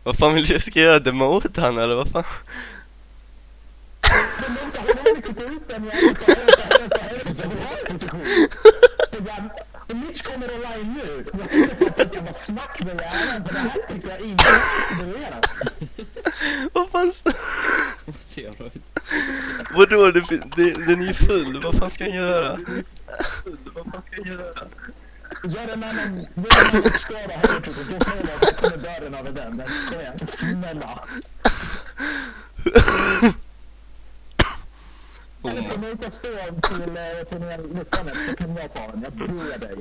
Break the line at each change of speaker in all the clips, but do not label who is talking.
Vad fan vill du ska göra det mot han eller vad fan?
Och Mitch kommer online nu. Jag kan vara snack med läraren, för det här tycker jag inte är.
Vad fan? Vadå? Den är ju full. Vad fan ska han göra?
Gör en annan skada här uppe. Då får jag att kommer dörren över den. Den ska jag snälla. Eller kommer inte stå till lyckanet så kan jag ta den. Jag ber dig.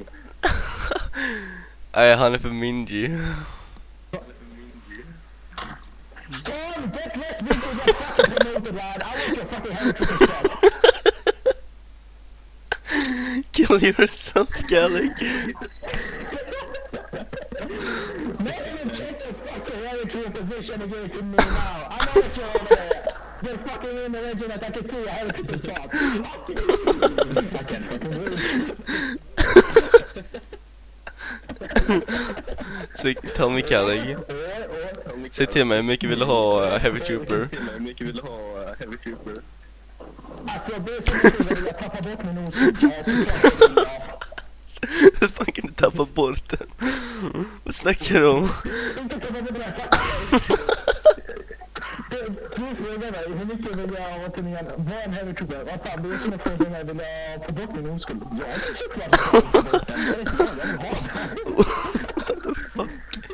Nej, han är för mingy.
Storm, get left me to the fucking promoted lad. I want your fucking head to the shell.
Kill yourself, Gallic.
Make him take the fucking head to a position and give it to me now. I know that you're over there. You're fucking in the legend that I can see your head to the top. I can't fucking move.
Så tell me, Gallic. Säg till mig hur mycket vill du ha Heavy Trooper?
Alltså det är så mycket jag tappar bort min oskuld.
Hur fan kan du tappa bort den? Vad snackar du om?
Inte tappa bort den. Du frågar mig hur mycket vill jag ha till igen? Vad är en heavy trooper? Vad fan, det är som att fråga mig, vill jag få bort min oskuld? Ja, det är såklart att jag vill få bort den. Det är inte jag vill ha den.
What the fuck?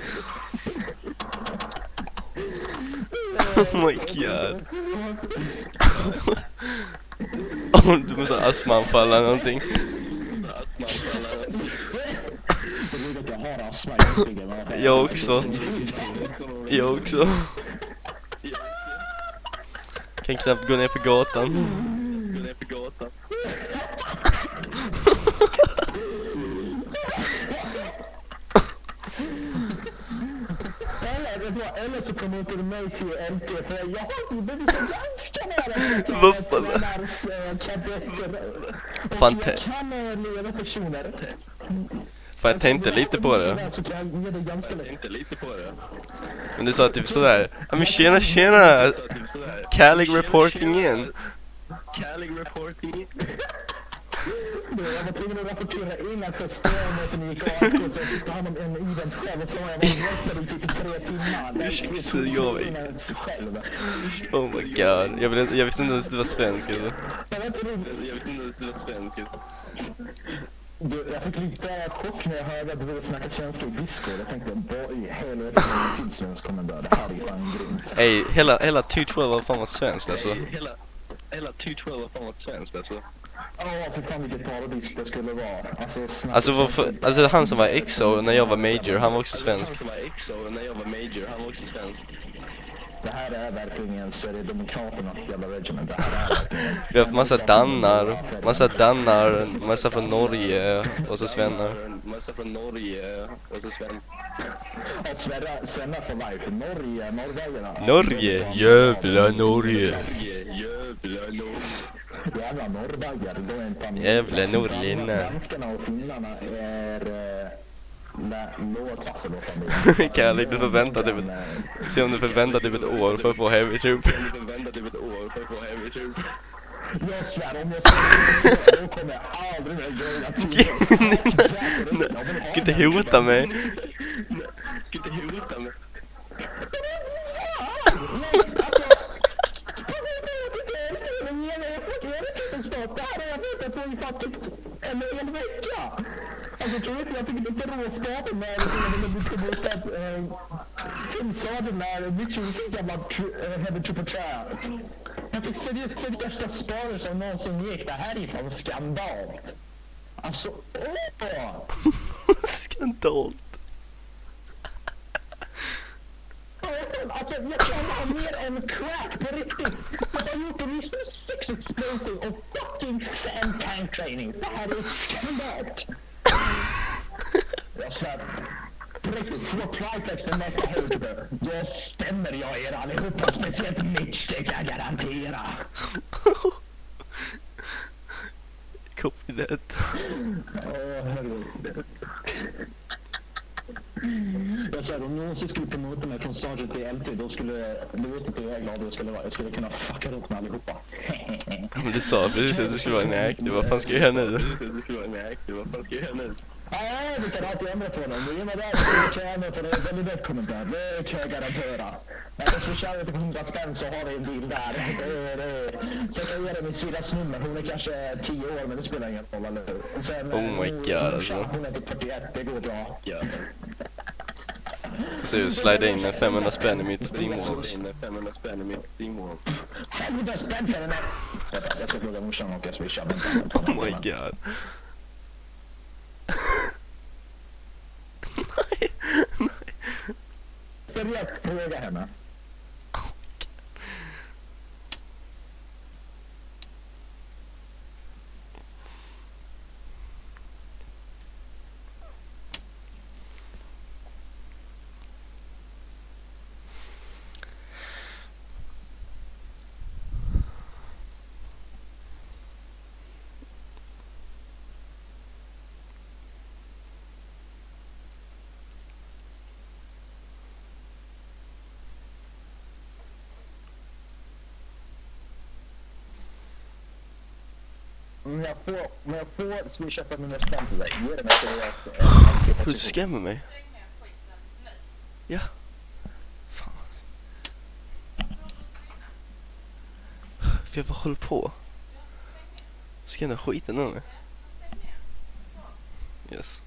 Oh my god. Oh, du måste ha astmaanfall eller någonting. Jag också. Jag också. Kan knappt gå ner för gatan.
Eller så kommer inte mig till LT för jag har inte blivit så ganska nära.
Vad fan? Fan,
kan leva personer.
fan, jag tänkte lite på det. Men du sa typ sådär. Ja men tjena. Gallic reporting in.
Jag var tvungen att rapportera in att Storm gick av så jag fick ta hand om en event själv och så var jag röstad i typ 3 timmar.
Du försöker suga av mig. Oh my god. Jag visste inte ens att du var svensk eller?
Jag fick lite chock när jag hörde att du ville snacka svenska i Discord. Jag tänkte, vad i helvete är en svensk kommandör? Det här är ju fan grymt.
Ey, hela 212 var fan varit svenskt alltså.
Ja, för fan vilket paradis det skulle vara.
Alltså han som var EXO när jag var major, han var också svensk.
Det här är verkligen Sverigedemokraternas jävla regiment. Det här är verkligen...
Vi har haft massa dannar, massa från Norge och så svennar.
Ja, svennar från varje. Norge, norrvägarna.
Norge, jävla Norge.
Jävla norrbaggar, då är inte han...
Jävla norrlinna.
Danskarna och finnarna är... låtklass eller familj.
Gallic, du får vänta typ se om du får vänta typ ett år för att få Heavy Trooper.
Jag svär, om jag säger då kommer jag aldrig mer göra det.
Du kan inte hota mig.
En vecka. Alltså tror inte jag fick lite råskapen när jag kom ut att Tim sa det när Mitchell fick jävla Heavy Trooper trä. Jag fick seriöst det värsta sparer som någonsin gick. Det här är fan skandal. Alltså,
Skandal.
Alltså jag kan ha mer än crack på riktigt. Jag har gjort en Mr. Six Explosive och fucking Sand Tank Training. Det här är skandalt. Jag svär. På riktigt, slå Clipex den nästa högre. Då stämmer jag er allihopa, speciellt Mitch, det kan jag garantera.
Copy that.
Jag sa om någonsin skulle promota mig från Sergeant till LT, då skulle du vet inte hur jag glad jag skulle vara. Jag skulle kunna fucka upp med allihopa.
Men du sa precis att du skulle vara en äktig. Vad fan ska jag göra nu?
Nej, vi kan alltid ändra på den. Det är med det att jag ändra på det. Det är väldigt lätt kommentar. Det kan jag garantera. Men så kör jag till 100 spänn så har vi en bil där. Så jag kan ge dig min syrras nummer. Hon är kanske 10 år, men det spelar ingen roll, eller hur? Sen,
Oh my god, alltså.
hon är typ 41, det går bra.
Så du slide in 500 spänn i mitt Steam-wall.
500 spänn för den här. Jag ska fråga morsan och jag swishar.
Oh my god. Nej, nej.
Seriöst, fråga henne. Om jag får swisha 500 spänn till dig, ge det mig seriöst.
Du skrämmer mig. Ja. Fan. För jag bara håller på. Ska jag skiten nu? Yes.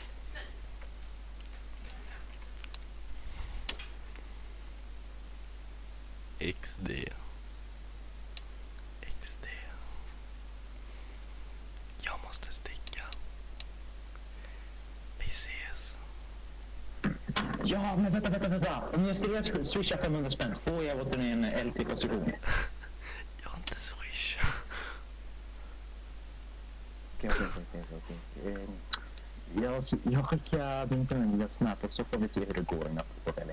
XD. Jag måste sticka. Vi ses.
Ja, men vänta. Om jag seriöst swishar 500 spänn, får jag åt en LT-position?
Jag har inte swish.
Okej. Jag skickar din via Snap och så får vi se hur det går innan på det.